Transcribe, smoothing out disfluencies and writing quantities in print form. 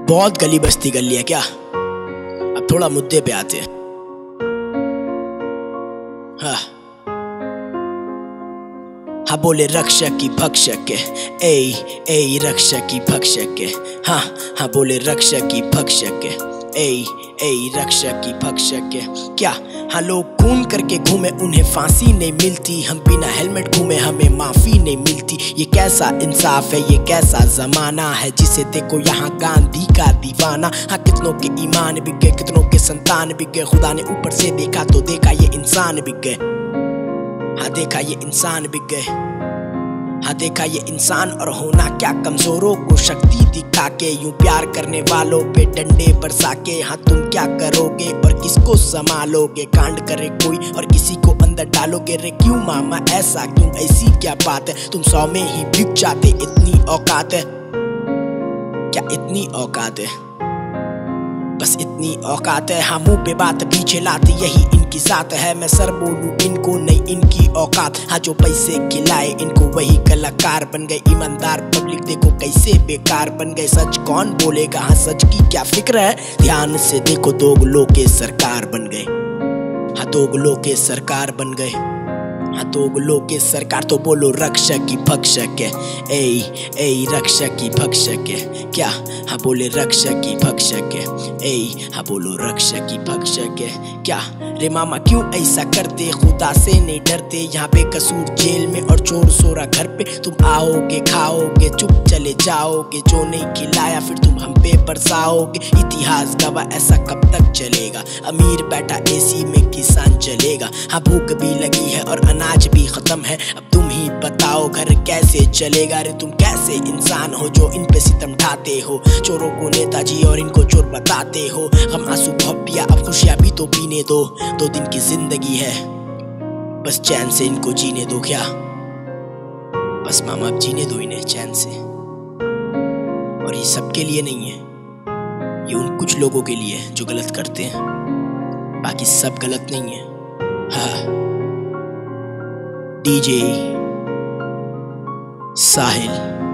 बहुत गली बस्ती कर लिया क्या? अब थोड़ा मुद्दे पे आते हैं। हाँ बोले रक्षक की भक्षक के, ए रक्षक की भक्षक के। हाँ बोले रक्षक की भक्षक के, ए रक्षक की भक्षक के। क्या हाँ लोग खून करके घूमे उन्हें फांसी नहीं मिलती, हम बिना हेलमेट घूमे हमें माफी नहीं मिलती। ये कैसा इंसाफ है, ये कैसा जमाना है, जिसे देखो यहाँ गांधी का दीवाना। हाँ कितनों के ईमान बिक गए, कितनों के संतान बिक गए, खुदा ने ऊपर से देखा तो देखा ये इंसान बिक गए। हाँ देखा ये इंसान बिक गए, हाँ देखा ये इंसान। और होना क्या कमजोरों को शक्ति दिखा के, यूं प्यार करने वालों पे डंडे बरसा के। हाँ तुम क्या करोगे और किसको संभालोगे, कांड करे कोई और किसी को अंदर डालोगे। रे क्यों मामा ऐसा क्यों, ऐसी क्या बात है, तुम 100 में ही बिक जाते, इतनी औकात है क्या, इतनी औकात है, बस इतनी औकात है। हाँ मुंह पे बात पीछे लाते, यही इनकी जात है। मैं सर बोलूं इनको नहीं इनकी औकात। हाँ जो पैसे खिलाए इनको वही कलाकार बन गए, ईमानदार पब्लिक देखो कैसे बेकार बन गए। सच कौन बोलेगा, हाँ सच की क्या फिक्र है, ध्यान से देखो दोगलों के सरकार बन गए। हाँ दोगलों के सरकार बन गए, हाँ दोगलों के सरकार। तो बोलो रक्षक की भक्षक है, ए रक्षक की भक्षक है। क्या हाँ बोले रक्षक की भक्षक है, हाँ बोलो रक्षक की भक्षक है। क्या रे मामा क्यों ऐसा करते, खुदा से नहीं डरते। यहाँ पे कसूर जेल में और चोर सोरा घर पे। तुम आओगे खाओगे चुप चले जाओगे, जो नहीं खिलाया फिर तुम हम पे बरसाओगे। इतिहास गवाह ऐसा कब तक चलेगा, अमीर बैठा एसी में किसान चलेगा। हाँ भूख भी लगी है और अनाज भी खत्म है, अब तुम ही बताओ घर कैसे चलेगा। रे तुम कैसे इंसान हो जो इन पे सितम ढाते हो, चोरों को नेताजी और इनको चोर बताते हो। हम आंसू बहुत पिया अब खुशियां भी तो पीने दो, 2 दिन की जिंदगी है बस चैन से इनको जीने दो। क्या बस मामा अब जीने दो इन्हें चैन से। और ये सबके लिए नहीं है, ये उन कुछ लोगों के लिए जो गलत करते हैं, बाकी सब गलत नहीं है। हाँ डीजे साहिल।